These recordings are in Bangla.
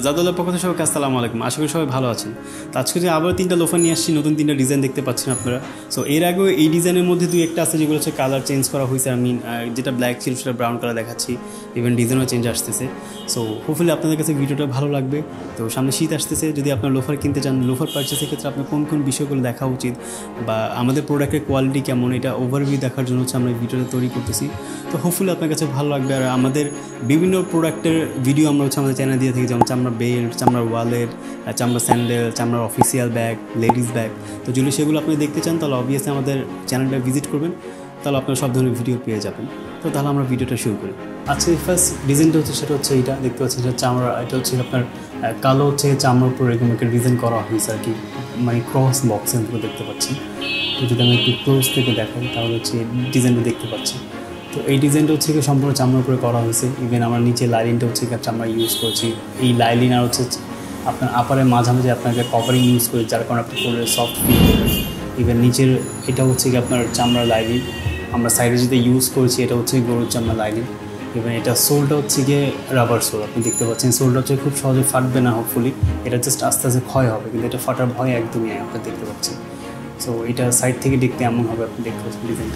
জাদুল্লাহ পক্ষ থেকে সবাইকে আসসালামু আলাইকুম। আশা করি সবাই ভালো আছেন। তো আজকে যে আবার 3টা লোফার নিয়ে আসছি, নতুন 3টা ডিজাইন দেখতে পাচ্ছেন আপনারা। সো এর আগেও এই ডিজাইনের মধ্যে দুই একটা আছে যেগুলো হচ্ছে কালার চেঞ্জ করা হয়েছে। যেটা ব্ল্যাক ছিল সেটা ব্রাউন কালার দেখাচ্ছি, ইভেন ডিজাইনও চেঞ্জ আসতেছে। সো হোপফুলি আপনাদের কাছে ভিডিওটা ভালো লাগবে। তো সামনে শীত আসতেছে, যদি আপনার লোফার কিনতে চান, লোফার পারচেসের ক্ষেত্রে আপনার কোন কোন বিষয়গুলো দেখা উচিত বা আমাদের প্রোডাক্টের কোয়ালিটি কেমন, এটা ওভারভিউ দেখার জন্য হচ্ছে আমরা ভিডিওটা তৈরি করতেছি। তো হোপফুলি আপনার কাছে ভালো লাগবে। আর আমাদের বিভিন্ন প্রোডাক্টের ভিডিও আমরা হচ্ছে আমাদের চ্যানেল দিয়ে থাকি, যেমন চামড়া বেল্ট, চামড়ার ওয়ালেট, চামড়া স্যান্ডেল, চামড়ার অফিসিয়াল ব্যাগ, লেডিস ব্যাগ। তো যদি সেগুলো আপনি দেখতে চান তাহলে অবভিয়াসলি আমাদের চ্যানেলটা ভিজিট করবেন, তাহলে আপনারা সব ধরনের ভিডিও পেয়ে যাবেন। তো তাহলে আমরা ভিডিওটা শুরু করি। আজকে ফার্স্ট ডিজাইনটা হচ্ছে সেটা হচ্ছে এইটা দেখতে পাচ্ছেন, এটা চামড়া। এটা হচ্ছে আপনার কালো হচ্ছে চামড়ার উপর এরকম একটা ডিজাইন করা হয়েছে আর কি, মানে ক্রস বক্সের উপরে দেখতে পাচ্ছি। তো যদি আমি একটু ক্লোজ থেকে দেখাই তাহলে হচ্ছে ডিজাইনটা দেখতে পাচ্ছি। তো এই ডিজাইনটা হচ্ছে সম্পূর্ণ চামড়ার উপরে করা হয়েছে। ইভেন আমরা নিচে লাইলিনটা হচ্ছে চামড়া ইউজ করছি। এই লাইলিন আর হচ্ছে আপনার আপারের মাঝামাঝি আপনাকে কভারিং ইউজ করি, যার কারণে আপনি পরে সফট ফিল করবেন। ইভেন নিচের এটা হচ্ছে কি আপনার চামড়া লাইলিন, আমরা সাইডে যেটা ইউজ করছি এটা হচ্ছে গরুর চামড়া লাইলিন। ইভেন এটা সোলটা হচ্ছে গিয়ে রাবার সোল, আপনি দেখতে পাচ্ছেন। সোলটা হচ্ছে খুব সহজে ফাটবে না হোপফুলি, এটা জাস্ট আস্তে আস্তে ক্ষয় হবে, কিন্তু এটা ফাটার ভয় একদমই আপনি দেখতে পাচ্ছেন। সো এটা সাইড থেকে দেখতে এমন হবে, আপনি দেখতে পাচ্ছেন ডিজাইনটা।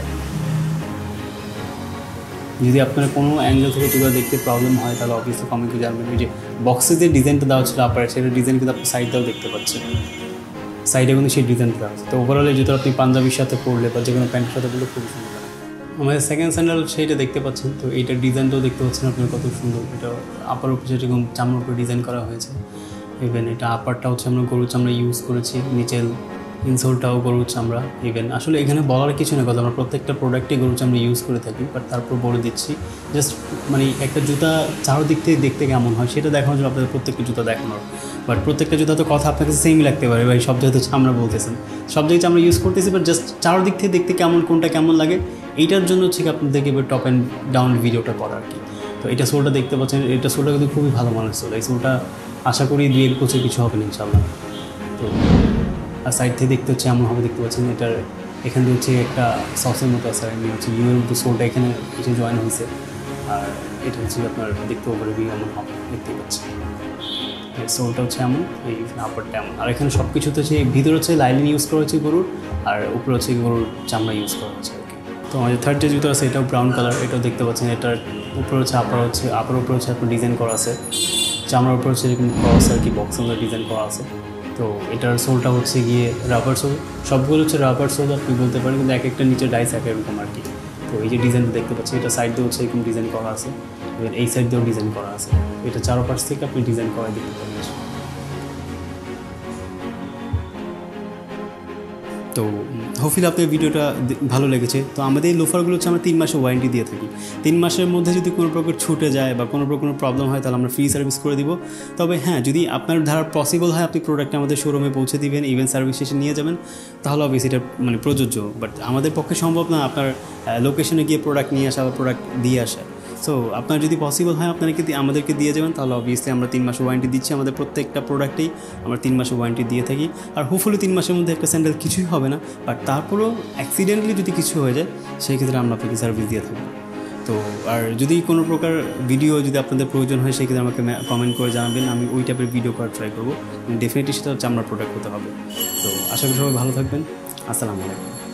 যদি আপনার কোনো অ্যাঙ্গেল থেকে জুতা দেখতে প্রবলেম হয় তাহলে অবভিয়াসলি কমেন্টে জানবেন। ওই যে বক্সে যে ডিজাইনটা দেওয়া ছিল আপারে, সেটা ডিজাইন কিন্তু আপনি সাইডটাও দেখতে পাচ্ছেন, সাইডে কিন্তু সেই ডিজাইনটা দেওয়া আছে। তো ওভারঅল জুতো আপনি পাঞ্জাবির সাথে পরলে বা যে কোনো প্যান্টের সাথে পরলে খুবই সুন্দর লাগে। আমাদের সেকেন্ড স্যান্ডেল সেইটা দেখতে পাচ্ছেন। তো এইটার ডিজাইনটাও দেখতে পাচ্ছেন আপনার কত সুন্দর। এটা আপার উপরে যেরকম চামড়ার উপরে ডিজাইন করা হয়েছে। ইভেন এটা আপারটা হচ্ছে আমরা গরুর চামড়া ইউজ করেছি, নিচের ইনসোলটাও গরুর চামড়া। ইভেন আসলে এখানে বলার কিছু না, কথা আমরা প্রত্যেকটা প্রোডাক্টে গরুর চামড়া ইউজ করে থাকি, বাট তারপর বলে দিচ্ছি জাস্ট মানে একটা জুতা চারদিক থেকে দেখতে কেমন হয় সেটা দেখানোর জন্য আপনাদের প্রত্যেকটা জুতা দেখানোর। বাট প্রত্যেকটা জুতা তো কথা আপনার কাছে সেমই লাগতে পারে, ভাই সব জায়গায় চামড়া বলতেছেন, সব জায়গায় চামড়া ইউজ করতেছি, বাট জাস্ট চারদিক থেকে দেখতে কেমন, কোনটা কেমন লাগে এইটার জন্য হচ্ছে আপনাদেরকে এবার টপ অ্যান্ড ডাউন ভিডিওটা করা আর কি। তো এটা সোলটা দেখতে পাচ্ছেন, এটা সোলটা কিন্তু খুবই ভালো মানের সোল। এই সোলটা আশা করি 2-1 বছর কিছু হবে না ইনশাআল্লাহ। তো আর সাইড থেকে দেখতে হচ্ছে এমন হবে, দেখতে পাচ্ছেন এটার এখান থেকে হচ্ছে একটা সসের মতো আছে, আমি হচ্ছে ইউএর মতো সোলটা এখানে এসে জয়েন হয়েছে। আর এটা হচ্ছে আপনার দেখতে উপরে এমন হবে, দেখতে পাচ্ছেন সোলটা হচ্ছে এমন, এই আপারটা এমন। আর এখানে সব কিছুতে হচ্ছে ভিতরে হচ্ছে লাইলিন ইউজ করা হচ্ছে গরুর, আর উপরে হচ্ছে গরুর চামড়া ইউজ করা হচ্ছে আর কি। তো আমাদের থার্ড যে জুতো আছে এটাও ব্রাউন কালার, এটাও দেখতে পাচ্ছেন। এটার উপরে হচ্ছে আপার উপরে হচ্ছে আপনার ডিজাইন করা আছে, চামড়ার উপরে হচ্ছে এরকম ক্রস আর কি বক্সের মধ্যে ডিজাইন করা আছে। তো এটার সোলটা হচ্ছে গিয়ে রাবার সোল, সবগুলো হচ্ছে রাবার সোল আপনি বলতে পারেন, কিন্তু এক একটা নিচে ডাইস এক এরকম আর কি। তো এই যে ডিজাইনটা দেখতে পাচ্ছি, এটা সাইড দিয়ে হচ্ছে এরকম ডিজাইন করা আছে, এবার এই সাইড দিয়েও ডিজাইন করা আছে। এটা চারপাশ থেকে আপনি ডিজাইন করা দেখতে পাবেন। তো হোপফুলি আপনার ভিডিওটা ভালো লেগেছে। তো আমাদের এই লোফারগুলো হচ্ছে আমরা 3 মাসের ওয়ারেন্টি দিয়ে থাকি। 3 মাসের মধ্যে যদি কোনো প্রকার ছুটে যায় বা কোনো প্রকার প্রবলেম হয় তাহলে আমরা ফ্রি সার্ভিস করে দিব। তবে হ্যাঁ, যদি আপনার ধারা পসিবল হয় আপনি প্রোডাক্টটা আমাদের শোরুমে পৌঁছে দিবেন, ইভেন সার্ভিস স্টেশন নিয়ে যাবেন, তাহলে অবভিয়াসলি এটা মানে প্রযোজ্য। বাট আমাদের পক্ষে সম্ভব না আপনার লোকেশনে গিয়ে প্রোডাক্ট নিয়ে আসা বা প্রোডাক্ট দিয়ে আসা। সো আপনার যদি পসিবল হয় আপনাদেরকে আমাদেরকে দিয়ে যাবেন, তাহলে অবভিয়াসলি আমরা 3 মাসের ওয়ারেন্টি দিচ্ছি। আমাদের প্রত্যেকটা প্রোডাক্টেই আমরা 3 মাসের ওয়ারেন্টি দিয়ে থাকি। আর হোপফুলি 3 মাসের মধ্যে একটা স্যান্ডেল কিছুই হবে না, বাট তারপরেও অ্যাক্সিডেন্টলি যদি কিছু হয়ে যায় সেই ক্ষেত্রে আমরা আপনাকে সার্ভিস দিয়ে থাকবো। তো আর যদি কোনো প্রকার ভিডিও যদি আপনাদের প্রয়োজন হয় সেই ক্ষেত্রে আমাকে কমেন্ট করে জানাবেন, আমি ওই টাইপের ভিডিও করার ট্রাই করবো। ডেফিনেটলি সেটা হচ্ছে আপনার প্রোডাক্ট হতে হবে। তো আশা করি সবাই ভালো থাকবেন। আসসালামু আলাইকুম।